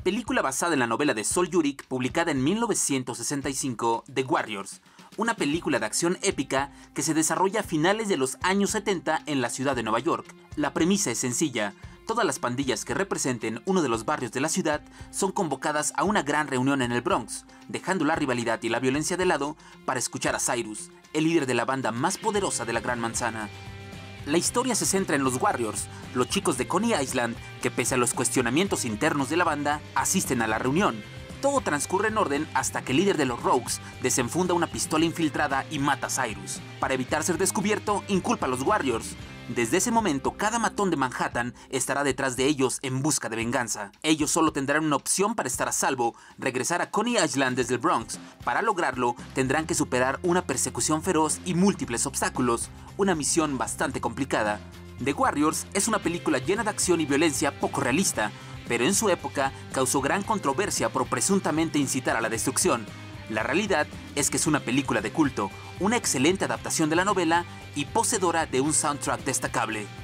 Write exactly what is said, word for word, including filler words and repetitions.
película basada en la novela de Sol Yurik, publicada en mil novecientos sesenta y cinco, The Warriors, una película de acción épica que se desarrolla a finales de los años setenta en la ciudad de Nueva York. La premisa es sencilla: todas las pandillas que representen uno de los barrios de la ciudad son convocadas a una gran reunión en el Bronx, dejando la rivalidad y la violencia de lado para escuchar a Cyrus, el líder de la banda más poderosa de la Gran Manzana. La historia se centra en los Warriors, los chicos de Coney Island, que pese a los cuestionamientos internos de la banda, asisten a la reunión. Todo transcurre en orden hasta que el líder de los Rogues desenfunda una pistola infiltrada y mata a Cyrus. Para evitar ser descubierto, inculpa a los Warriors. Desde ese momento, cada matón de Manhattan estará detrás de ellos en busca de venganza. Ellos solo tendrán una opción para estar a salvo: regresar a Coney Island desde el Bronx. Para lograrlo, tendrán que superar una persecución feroz y múltiples obstáculos, una misión bastante complicada. The Warriors es una película llena de acción y violencia poco realista, pero en su época causó gran controversia por presuntamente incitar a la destrucción. La realidad es que es una película de culto, una excelente adaptación de la novela y poseedora de un soundtrack destacable.